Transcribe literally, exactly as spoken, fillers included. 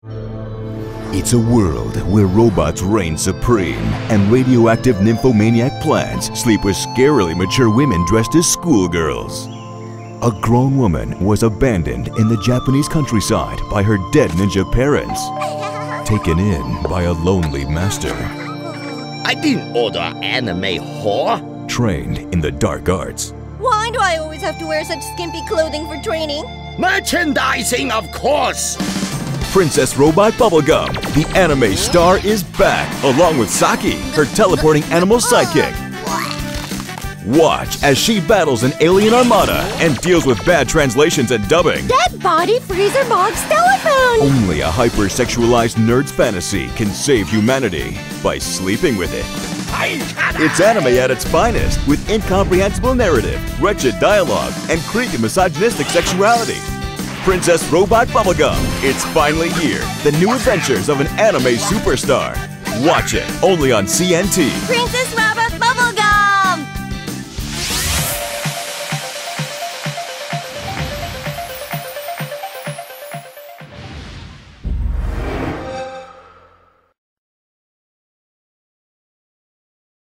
It's a world where robots reign supreme and radioactive nymphomaniac plants sleep with scarily mature women dressed as schoolgirls. A grown woman was abandoned in the Japanese countryside by her dead ninja parents, taken in by a lonely master. I didn't order anime, whore. Trained in the dark arts. Why do I always have to wear such skimpy clothing for training? Merchandising, of course! Princess Robot Bubblegum, the anime star, is back, along with Saki, her teleporting animal sidekick. Watch as she battles an alien armada and deals with bad translations and dubbing. Dead body Freezer Bog's telephone! Only a hyper-sexualized nerd's fantasy can save humanity by sleeping with it. It's anime at its finest, with incomprehensible narrative, wretched dialogue, and creepy misogynistic sexuality. Princess Robot Bubblegum. It's finally here. The new adventures of an anime superstar. Watch it only on C N T. Princess Robot